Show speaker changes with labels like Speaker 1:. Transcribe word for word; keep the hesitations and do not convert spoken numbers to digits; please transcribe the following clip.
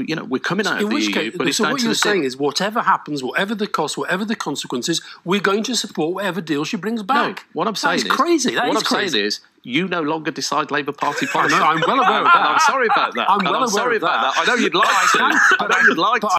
Speaker 1: you know, we're coming out
Speaker 2: in
Speaker 1: of the
Speaker 2: which
Speaker 1: E U,
Speaker 2: case,
Speaker 1: but it's
Speaker 2: so
Speaker 1: down
Speaker 2: what
Speaker 1: to
Speaker 2: you're
Speaker 1: the
Speaker 2: saying is, whatever happens, whatever the cost, whatever the consequences, we're going to support whatever deal she brings back.
Speaker 1: No, what I'm saying
Speaker 2: That's
Speaker 1: is
Speaker 2: crazy. That
Speaker 1: what
Speaker 2: is
Speaker 1: I'm
Speaker 2: crazy.
Speaker 1: saying is, you no longer decide Labour Party policy.
Speaker 2: I know, I'm well aware of that.
Speaker 1: And I'm sorry about that.
Speaker 2: I'm
Speaker 1: and
Speaker 2: well
Speaker 1: I'm
Speaker 2: aware
Speaker 1: sorry
Speaker 2: of
Speaker 1: about
Speaker 2: that.
Speaker 1: that. I know you'd like to. I know you'd like to.